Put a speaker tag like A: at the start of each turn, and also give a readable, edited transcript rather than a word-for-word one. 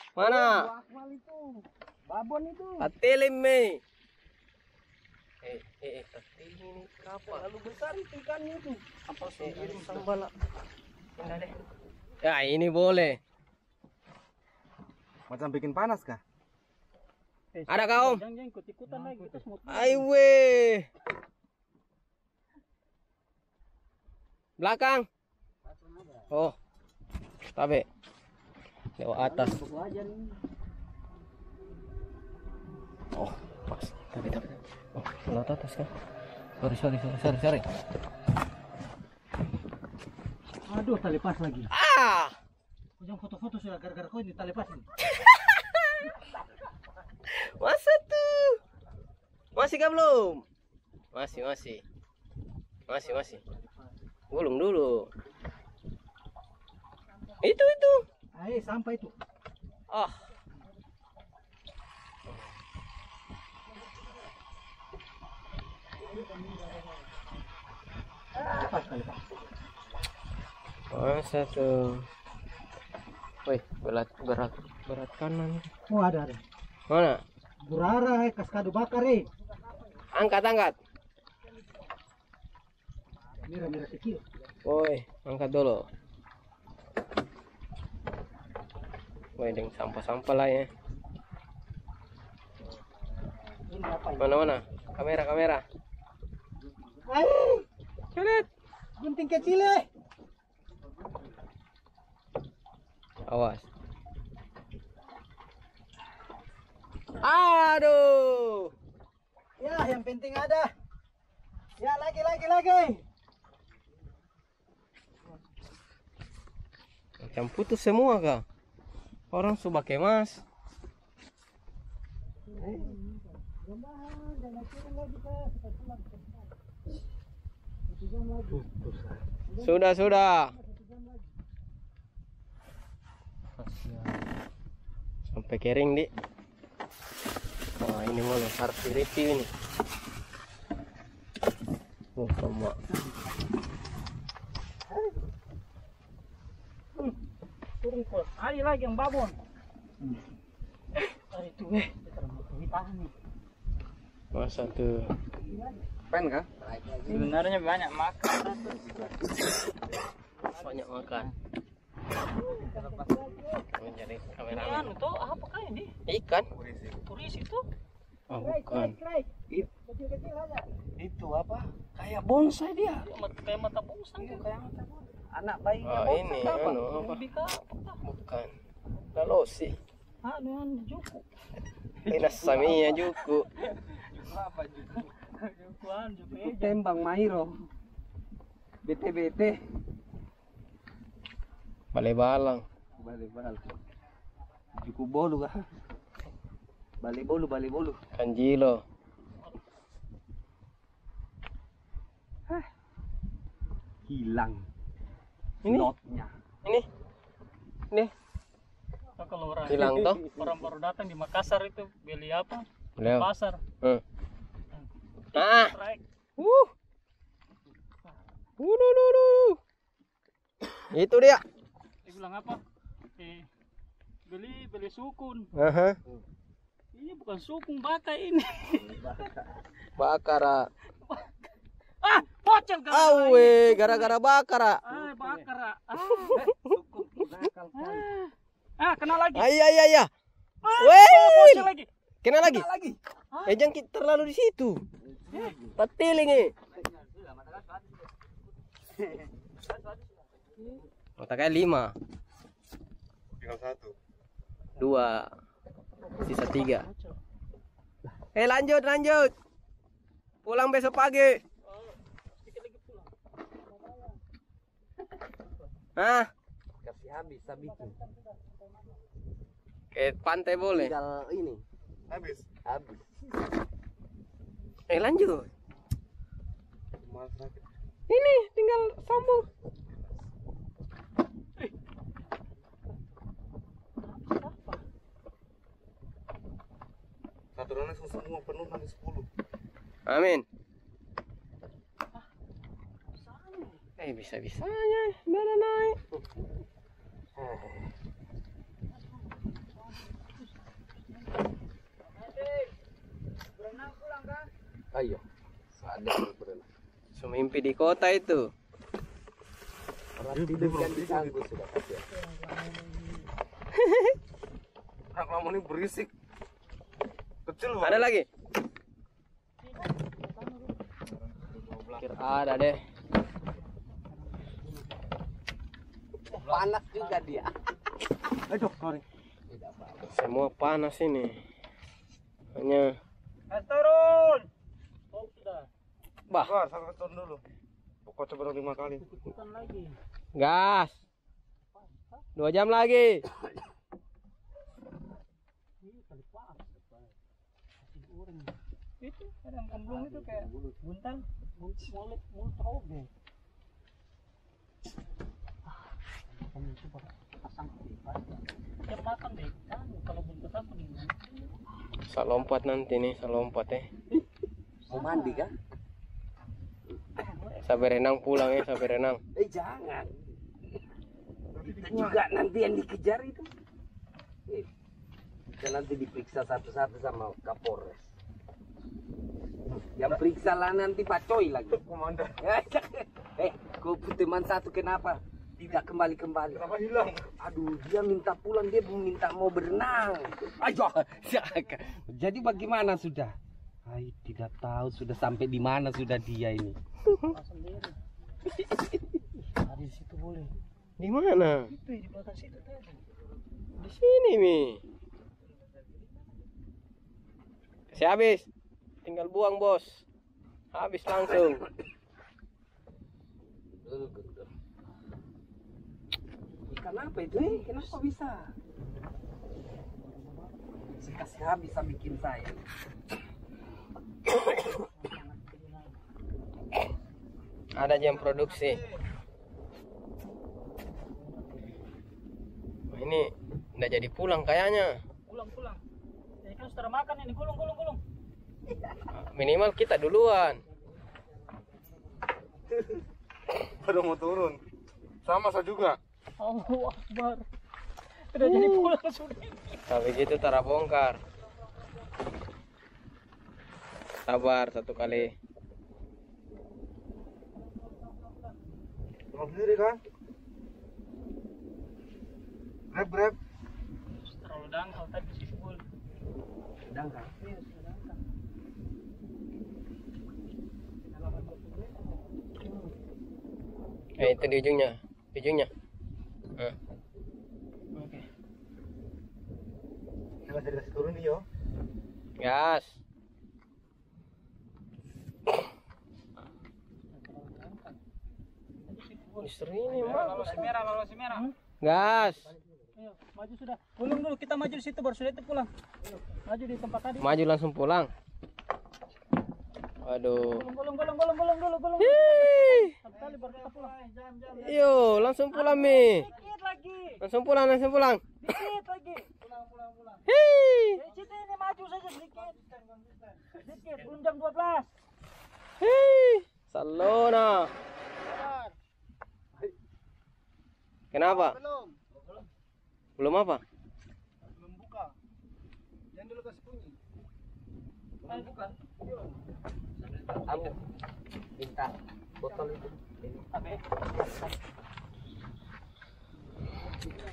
A: Mana?
B: Babon itu.
A: Tatilim me. Tatilim ini apa?
B: Lalu besar itu ikannya itu.
A: Apa sih? Sambal. Pindah deh. Ya ini boleh.
C: Macam bikin panas kah?
A: Ada kau?
B: Jangan ikut-ikutan lagi. Kita semua.
A: Aiwe. Belakang. Oh. Tabe. Lewat atas. Oh, pas. Tabe. Oh, lewat atas kan. Sorry.
B: Aduh, tali pas lagi.
A: Ah!
B: Jangan foto-foto sudah gara-gara kau ini tali pas ini.
A: Masa tuh? Masih kah belum? Masih. Gulung dulu. Itu.
B: Ayo, sampai itu.
A: Ah.
B: Pas tali pas.
A: Masa tuh? Wih, berat kanan.
B: Oh, ada.
A: Mana?
B: Burara, kaskado bakar,
A: Angkat.
B: Merah kecil.
A: Woi, angkat dulu. Woi, dengan sampah-sampah lah ya.
B: Ini apa ini?
A: Mana? Kamera.
B: Ayo,
A: Lihat.
B: gunting kecil,
A: Awas. Aduh.
B: Ya, yang penting ada. Ya, lagi.
A: Macam putus semua kah? Orang sudah kemas. Sudah. Sampai kering, Dik. Wah, ini mau harus direview ini. Sama.
B: Turun kos. Ada lagi yang babon. Ada itu, kita mau tahan nih.
A: Masa tuh?
C: Pen kah?
B: Sebenarnya banyak makan.
A: Banyak makan. Mencari kamera.
B: Itu apakah ini?
A: Ikan?
B: Turis itu?
A: Oh, bukan.
B: Kecil-kecil aja.
C: Itu apa? Kayak bonsai dia.
B: Kayak mata bonsai tuh.
C: Anak bayi.
A: Oh, ini apa? Bukan. Lalosi.
B: Dengan juku.
A: Pinasamiya juku.
C: Apa juga?
B: Juku
C: Tembang Mairo. BT.
A: Bale-balang.
C: Bali. Juku bolu kah? Bali bolu.
A: Kanjilo.
C: Hilang.
A: Ini?
C: Lotnya.
A: Ini.
B: Kalau orang
A: Hilang toh?
B: orang baru datang di Makassar itu beli apa?
A: Beliau.
B: Pasar.
A: Ah.
B: Strike.
A: Itu dia.
B: Dia bilang apa? Beli sukun.
A: Aha.
B: Ini bukan sukun, baka ini.
A: Bakar.
B: Pocel kan.
A: Awe, gara-gara bakar.
B: Bakar. Kena lagi.
A: Ayah.
B: Pocel lagi.
A: Kena lagi. Jangan kita terlalu di situ. Petiling nih. Otaknya 5.
C: Tinggal 1.
A: 2. Sisa 3. Lanjut. Pulang besok pagi.
C: Kasih habis bikin.
A: Ke pantai boleh.
C: Tinggal ini. Habis.
A: Lanjut. Ini tinggal sambung.
C: Saturannya semua penuh nanti 10.
A: Amin. Bisa-bisanya udah naik.
C: Ayo. Ada berenang.
A: Semimpi di kota itu.
C: Orang tidur kan diganggu sudah. Anak kamu ini berisik. Kecil
A: Ada lagi? Kira ada deh.
C: Panas juga dia.
B: Aduh, sorry.
A: Semua panas ini. Hanya
B: Turun. Oh, sudah.
A: bah,
C: Wah, sampai turun dulu. Pokoknya baru 5 kali.
B: Ikutan lagi.
A: gas. 2 jam lagi.
B: Ini kali pas. Masih orang. Itu ada yang kemblung itu kayak buntal. Mulut tahu deh. Kamu coba pasang pipa. Ya makan deh. Kan kalau buntal apa nih?
A: Saya lompat nanti nih, saya lompat
C: Mau mandi kan?
A: Saya berenang pulang ya, saya berenang.
C: Jangan. Kita juga nanti yang dikejar itu. Kita nanti diperiksa satu-satu sama Kapolres. Yang periksa lah nanti Pak Coy lagi.
B: Komandan.
C: Kau teman satu kenapa tidak kembali-kembali?
B: Kenapa hilang?
C: Aduh, dia minta pulang, dia minta mau berenang. Ayo, jadi bagaimana sudah? Ay, tidak tahu sudah sampai di mana sudah dia ini.
B: Sendiri. Di situ boleh.
A: Di mana?
B: Itu di belakang situ tadi.
A: Di sini, Mi. Kasih habis. Tinggal buang, Bos. Habis langsung.
C: Ikan apa itu? Kenapa bisa? Kasih habis sama bikin saya.
A: Ada jam produksi. Wah, ini nggak jadi pulang kayaknya.
B: Pulang. Ini kan sudah makan ini, gulung.
A: Minimal kita duluan.
C: Baru mau turun. Sama saya juga.
B: Allahu Akbar. Sudah jadi pulang sudah.
A: Tapi gitu tara bongkar. Sabar satu kali.
C: Mau sendiri kan? Grab.
B: Terlalu dangkal tapi sih boleh.
C: Dangkal.
B: Iya, sudah dangkal.
A: Itu di ujungnya. Nah.
B: Oke.
C: Jangan jadi kasih turun nih yo.
A: Gas. Istri ini mah.
B: Lalu si merah.
A: Gas.
B: Ayo, maju sudah. Gulung dulu, kita maju di situ baru sudah itu pulang. Maju di tempat tadi.
A: Maju langsung pulang. Aduh.
B: Gulung dulu.
A: Hii.
B: Satu kali baru kita pulang.
A: Yo, langsung pulang, Mi.
B: Dikit lagi.
A: Langsung pulang.
B: Dikit lagi. Pulang.
A: Hii.
B: Dari situ ini maju saja sedikit. Sedikit, jam 12.
A: Hii. Salona.
B: Sabar.
A: Kenapa? Belum apa?
B: Belum buka. Jangan dulu kasih bunyi. Ayo buka.
C: Kamu minta botol itu.
B: Apa?